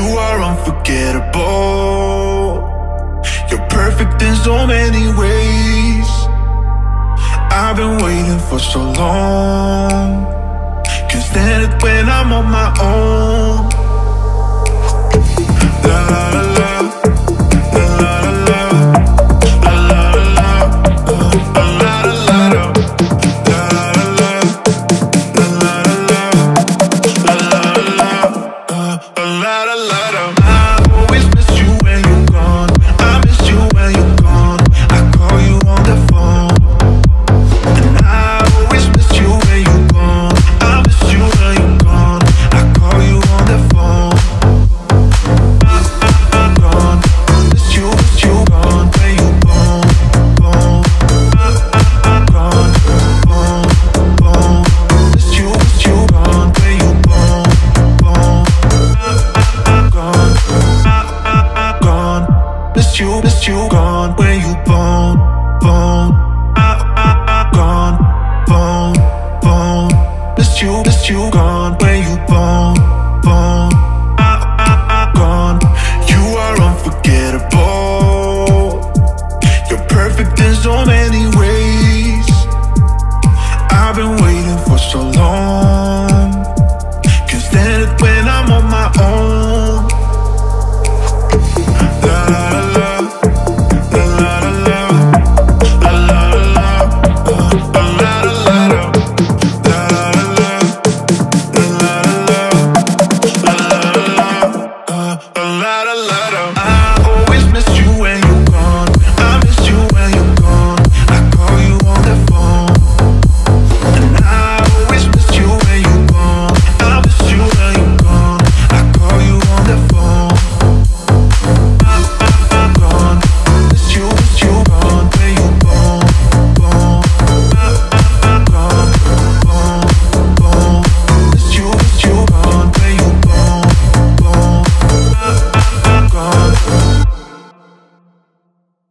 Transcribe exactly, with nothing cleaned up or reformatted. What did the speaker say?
You are unforgettable. You're perfect in so many ways. I've been waiting for so long. Can't stand it when I'm on my own. La la la la, la la la la, la la la la, la la la la, la la la, la la la, la la la. I always miss you when you're gone. I miss you when you're gone. I call you on the phone, and I always miss you when you're gone. I miss you when you're gone. I call you on the phone. I'm gone. Miss you, miss you gone when you gone, gone. I'm gone, gone, gone. Miss you, miss you gone when you gone, gone. I'm gone, I'm gone. Miss you, miss you gone when you gone, gone. I'm gone, gone, gone. Miss you, miss you gone when you gone, gone. I'm gone. You are unforgettable. You're perfect in so many ways. I've been waiting for so long. Can't stand it when I'm on my own.